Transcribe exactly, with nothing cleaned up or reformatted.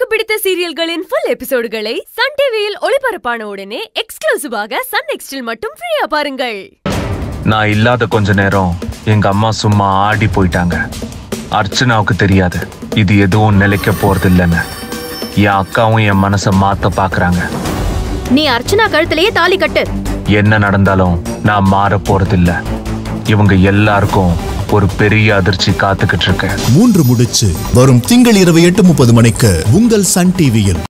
பிடித்த சீரியல்களின் full எபிசோடுகளை Sun டிவியில் ஒளிபரப்பான உடனே எக்ஸ்க்ளூசிவாக சன் நெக்ஸ்டில் மட்டும் ஃப்ரீயா பாருங்கள். நான் இல்லாத கொஞ்ச நேரம் எங்க அம்மா சும்மா ஆடி போயிட்டாங்க. அர்ச்சனாவுக்கு தெரியாது இது எதுவும் நிலைக்க போறது இல்லைன்னு. என் அக்காவும் என் மனசை மாத்த பாக்குறாங்க. நீ அர்ச்சனா கழுத்திலேயே தாலி கட்டு. என்ன நடந்தாலும் நான் மாற போறது இல்ல. இவங்க எல்லாருக்கும் ஒரு பெரிய அதிர்ச்சி காத்துக்கிட்டு இருக்கு. மூன்று முடிச்சு வரும் திங்கள் இரவு எட்டு முப்பது மணிக்கு உங்கள் சன் டிவியில்.